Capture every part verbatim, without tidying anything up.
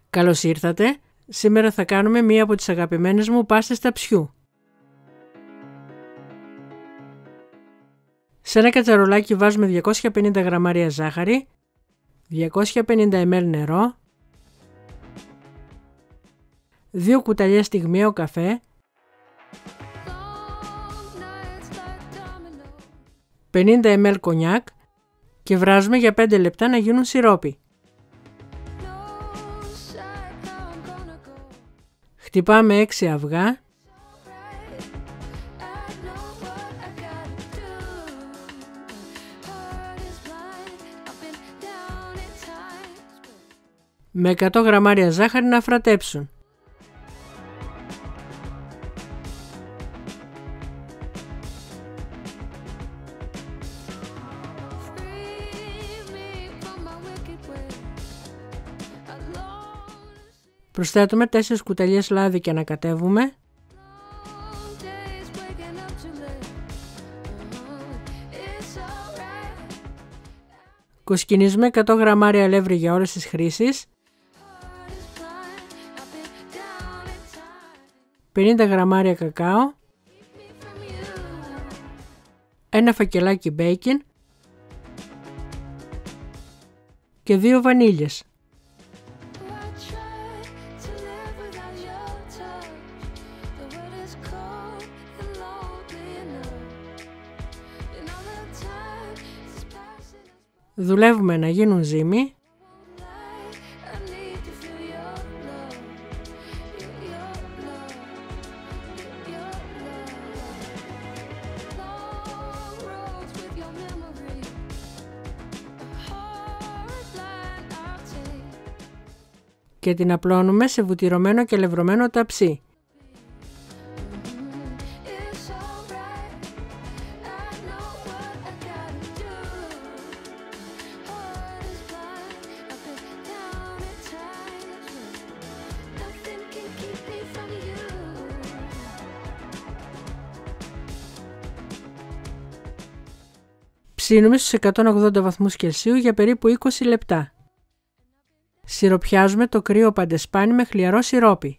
Καλώς ήρθατε! Σήμερα θα κάνουμε μία από τις αγαπημένες μου πάστες ταψιού. Σε ένα κατσαρολάκι βάζουμε διακόσια πενήντα γραμμάρια ζάχαρη, διακόσια πενήντα μιλιλίτρα νερό, δύο κουταλιές στιγμιαίο καφέ, πενήντα μιλιλίτρα κονιάκ και βράζουμε για πέντε λεπτά να γίνουν σιρόπι. Χτυπάμε έξι αυγά. Με εκατό γραμμάρια ζάχαρη να φρατέψουν. Προσθέτουμε τέσσερις κουταλιές λάδι και ανακατεύουμε. Κοσκινίζουμε εκατό γραμμάρια αλεύρι για όλες τις χρήσεις. πενήντα γραμμάρια κακάο. Ένα φακελάκι μπέικιν. Και δύο βανίλιες. Δουλεύουμε να γίνουν ζύμη. Και την απλώνουμε σε βουτυρωμένο και λευρωμένο ταψί. Ψήνουμε στους εκατόν ογδόντα βαθμούς Κελσίου για περίπου είκοσι λεπτά. Σιροπιάζουμε το κρύο παντεσπάνι με χλιαρό σιρόπι.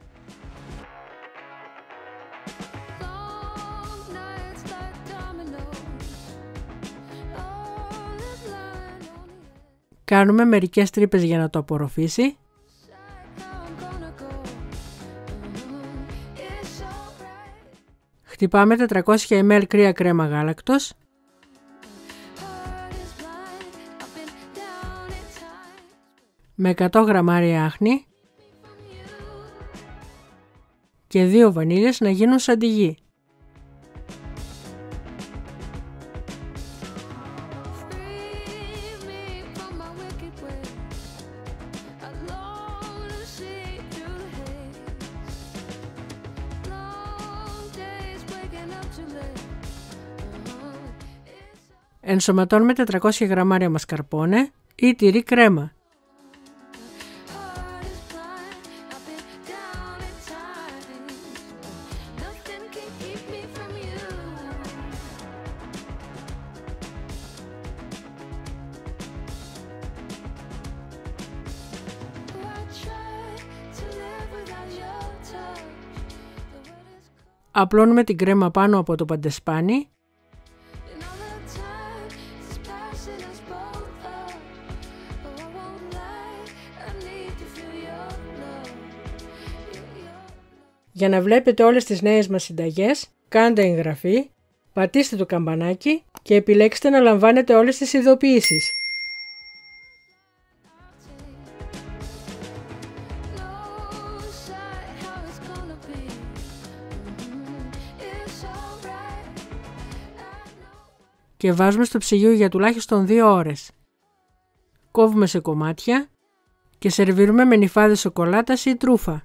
Κάνουμε μερικές τρύπες για να το απορροφήσει. Χτυπάμε τετρακόσια μιλιλίτρα κρύα κρέμα γάλακτος. Με εκατό γραμμάρια άχνη και δύο βανίλιες να γίνουν σαντιγί. Ενσωματώνουμε τετρακόσια γραμμάρια μασκαρπόνε ή τυρί κρέμα. Απλώνουμε την κρέμα πάνω από το παντεσπάνι. Για να βλέπετε όλες τις νέες μας συνταγές, κάντε εγγραφή, πατήστε το καμπανάκι και επιλέξτε να λαμβάνετε όλες τις ειδοποιήσεις. Και βάζουμε στο ψυγείο για τουλάχιστον δύο ώρες. Κόβουμε σε κομμάτια και σερβίρουμε με νυφάδες σοκολάτας ή τρούφα.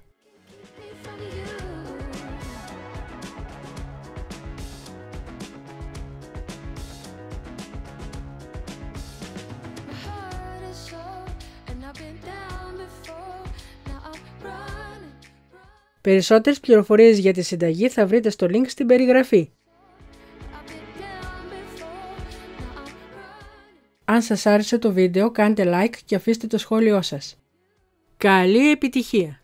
Περισσότερες πληροφορίες για τη συνταγή θα βρείτε στο link στην περιγραφή. Αν σας άρεσε το βίντεο, κάντε like και αφήστε το σχόλιο σας. Καλή επιτυχία!